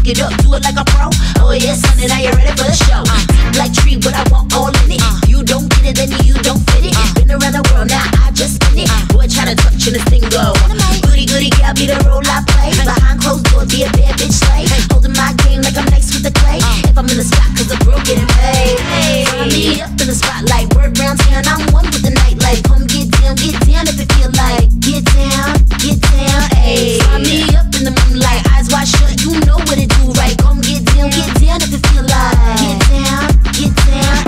it up, do it like a pro. Oh yes, honey, now you ready for the show. Deep like tree, but I want all in it. You don't get it, then you don't fit it. Been around the world, now I just spin it. Boy, try to touch and this thing go. Goody goody gal, be the role I play. Behind closed doors, be a bad bitch slave. Holding my game like I'm nice with the clay. If I'm in the spot, cause the girl getting paid. Find me up in the spotlight, word round town, I'm one with the nightlife. Come get down if it feel like. Get down, ayy. Find me up in the moonlight, eyes wide shut, you know what it do, right? Come get down if it feel like. Get down.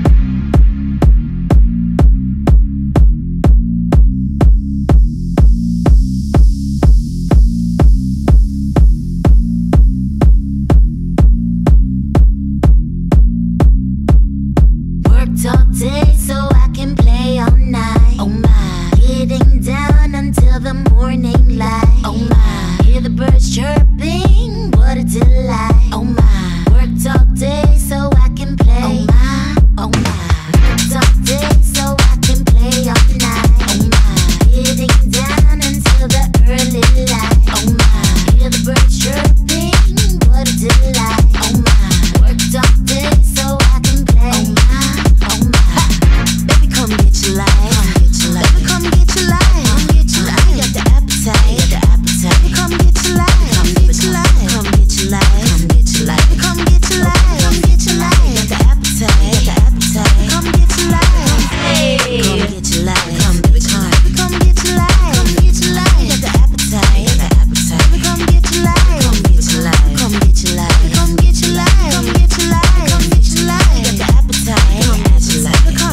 Worked all day so I can play all night. Oh my, getting down until the morning light. Oh my, hear the birds chirping, what a delight. Oh my, worked all day so I can play. Oh my, worked all day so I can play all night. Oh my, getting down until the early light. Oh my, hear the birds chirping, what a delight. Oh my, worked all day so I can play. Oh my, baby come get your life. Baby come get your life. I got the appetite. Baby come get your life. Come get your life. Come get your life. Baby come get your life. Got the appetite. Come get your life. Come get your life. Come baby come get your life. Got the appetite. Baby come get your life. Come get your life. Come get your life. Come get your life. Got the appetite. Baby come.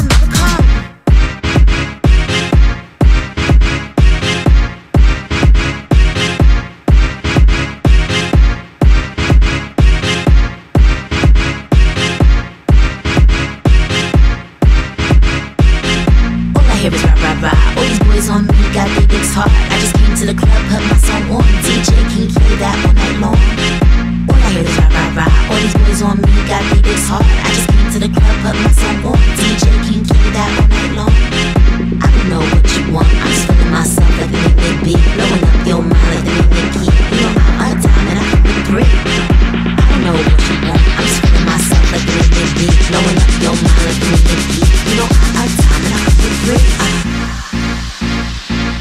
Here is rah. All these boys on me got their dicks hard. I just came to the club, put my song on. DJ can play that all night long. All I hear is rah. All these boys on me got their dicks hard. I just came to the club, put my song on. DJ can play that all night long. I don't know what you want. I'm just feeling myself like the big beat, blowing up your mind like the big key. You know I'm a dime and I come with three. I don't know what you want. I'm just feeling myself like the big beat, blowing up your mind like the big key. You know I'm a dime and I come with three.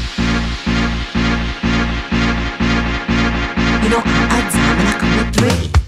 You know I'm a dime and I come with three.